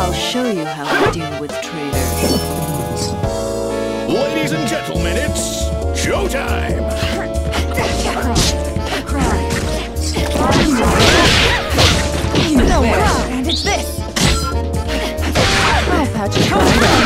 I'll show you how to deal with traitors. Ladies and gentlemen, it's showtime! Nowhere! And it's this! I'll patch it.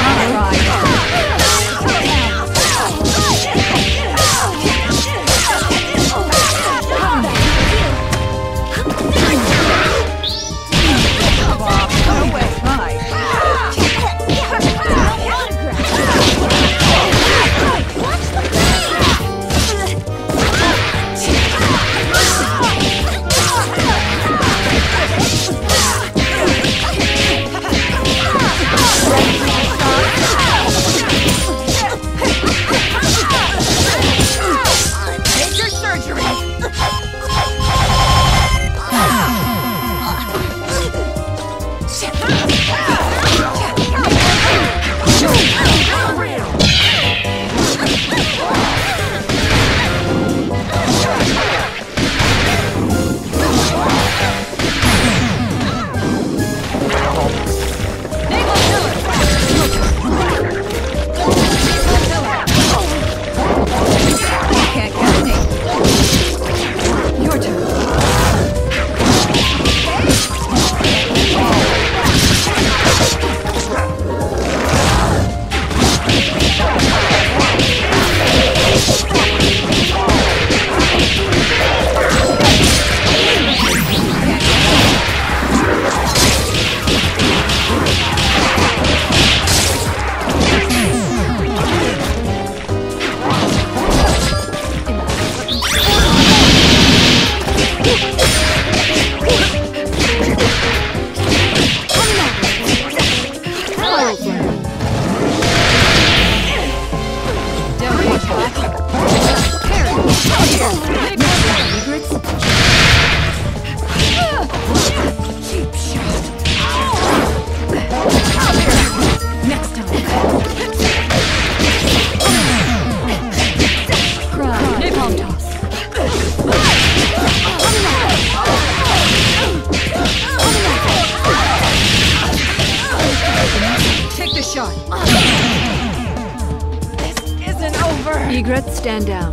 Egrets, stand down.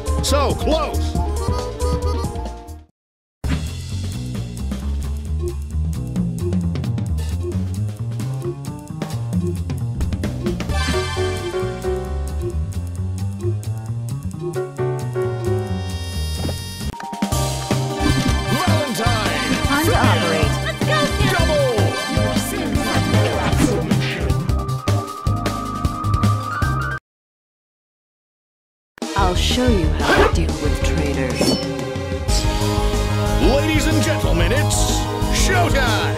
So close! Valentine! Time to operate. Let's go, Sam! Double! Your sins have realized. I'll show you how to deal with traitors. Ladies and gentlemen, it's showtime!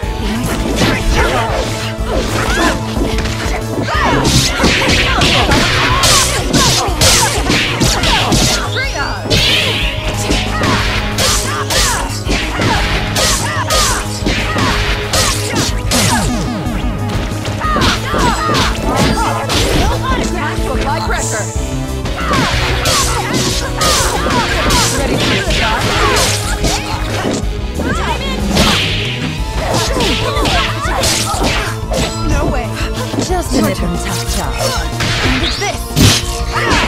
Apply pressure. Ready for the shot? No way. Just a little tough job. And it's this.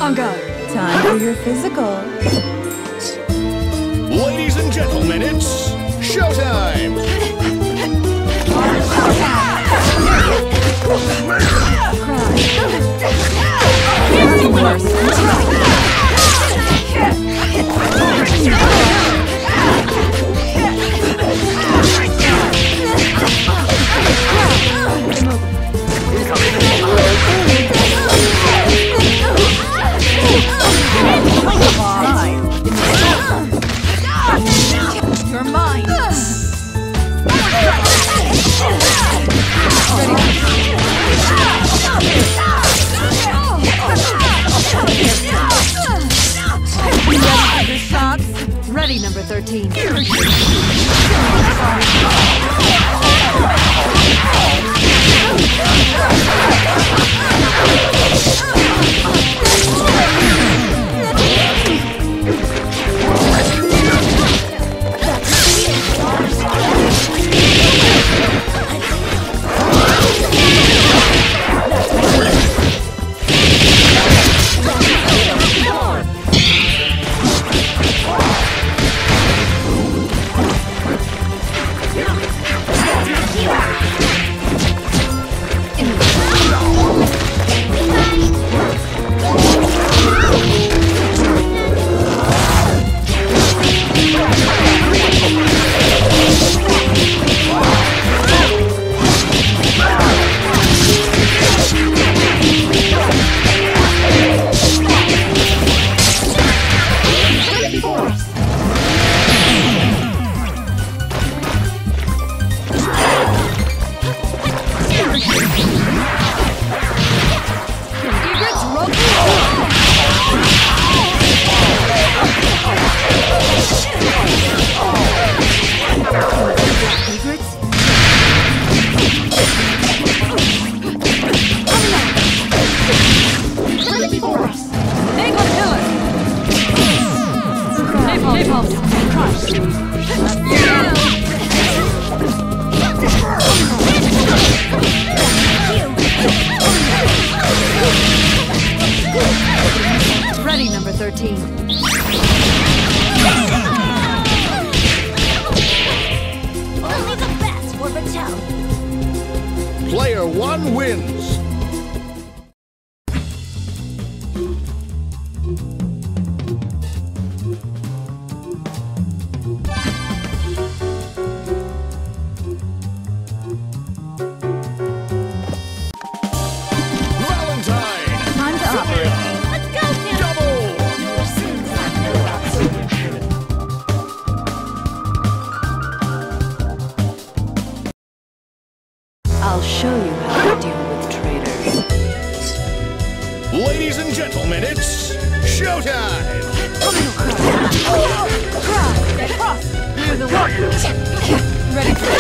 On guard. Time for your physical. Ladies and gentlemen, it's showtime! You're mine. Ready, number 13. Ready, number 13. Only the best for Battelle. Player 1 wins. I'll show you how to deal with traitors. Ladies and gentlemen, it's showtime! Clear the way. Ready for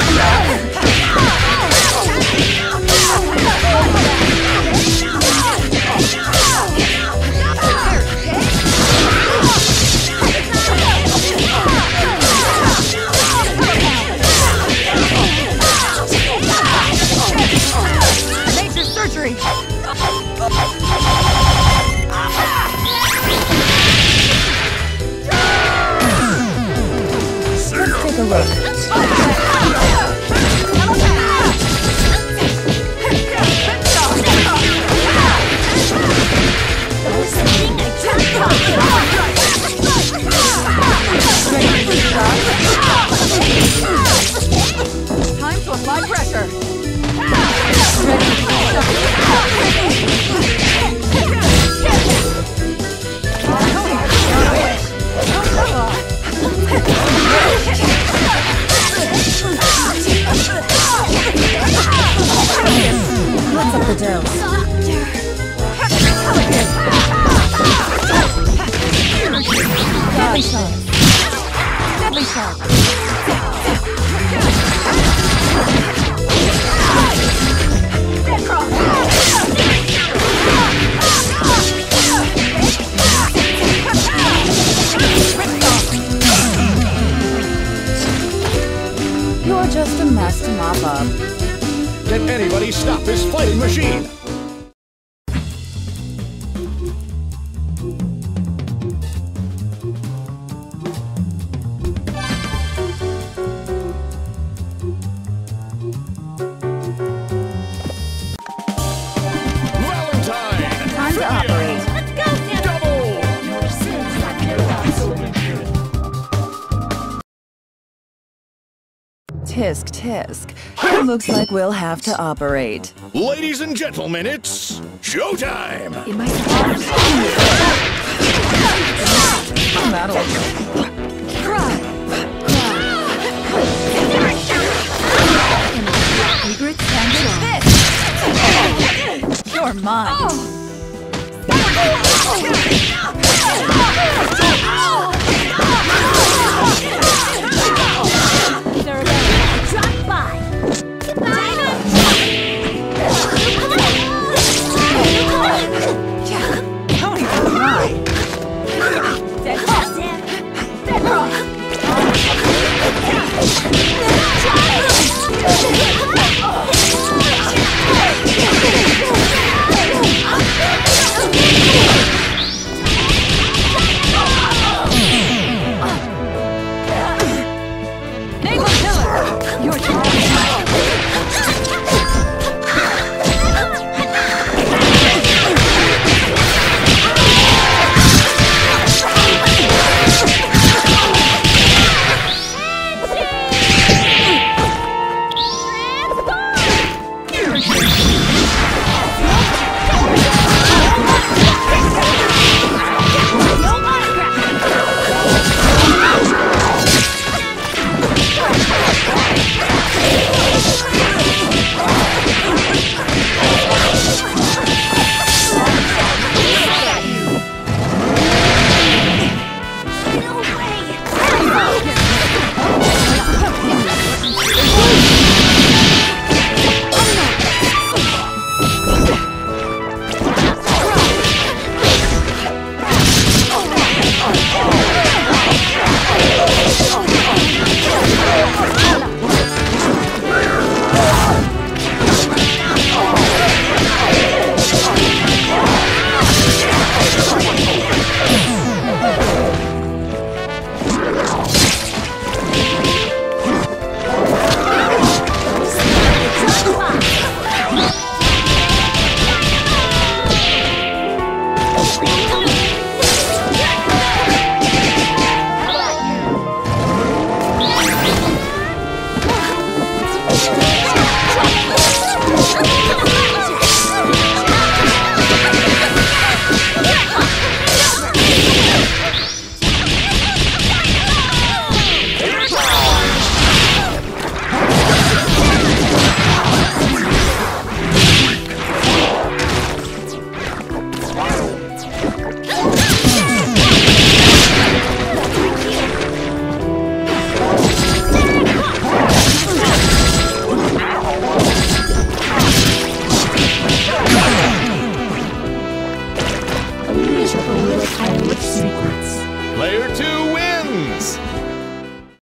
major surgery. Let's take a look. Time to apply pressure. What's up the dose? Deadly shot. Deadly shot. You're just a mess to mop up. Can anybody stop this fighting machine? Tisk, tisk. It looks like we'll have to operate. Ladies and gentlemen, it's showtime! In my